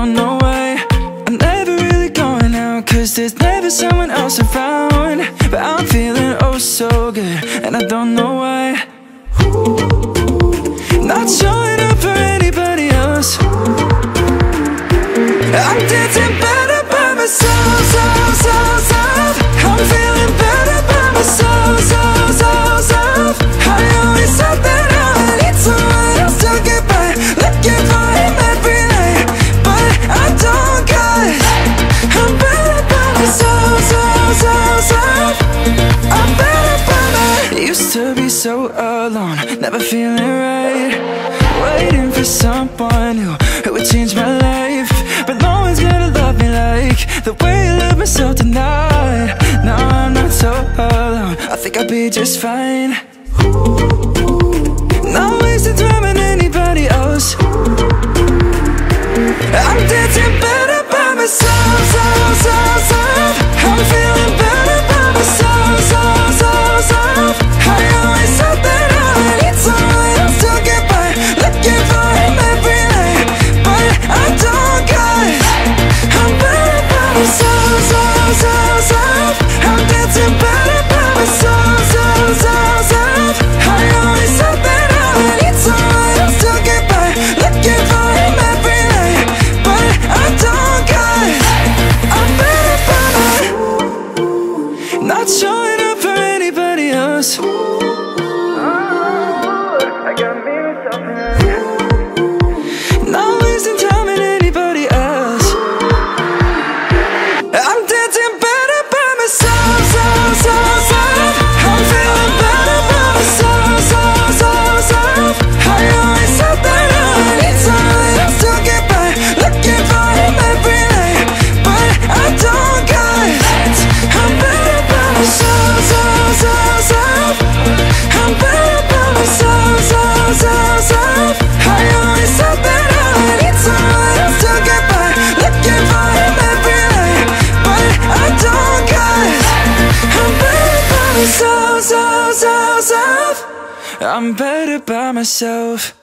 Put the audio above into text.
don't know why I'm never really going out, cause there's never someone else around. But I'm feeling oh so good, and I don't know why. Not showing up for anybody else. I'm dancing better by myself, self, self, self. I'm feeling better by myself, self, self, self. I always said that I need someone else to get by, looking for him every night, but I don't, cause I'm better by myself, self, self, self. I'm better by myself. Used to be so alone, never feeling right, waiting for someone who would change my life. But no one's gonna love me like the way you love me so tonight. Now I'm not so alone, I think I'll be just fine. Not wasting time on anybody else. I'm dancing better by myself, self, self, self. I'm feeling better by myself, self, self, self. I always said that I need someone else to get by, looking for him every night, but I don't, cause I'm better by myself, self, self, self. I'm dancing better by myself, self, self, self. I always said that I need someone else to get by, looking for him every night, but I don't, cause I'm better by myself. Not showing up for anybody else. I got me myself. Not wasting time on anybody else. I'm dancing better by myself, self, self, self. I'm feeling better by myself, self, self, self. I always said that I need someone else to get by, looking for him every night, but I don't, cause I'm better by myself, self, self, self. I'm better by myself, self, self, self. I always said that I need someone else to get by, looking for him every night, but I don't, cause I'm better by myself, self, self, self. I'm better by myself.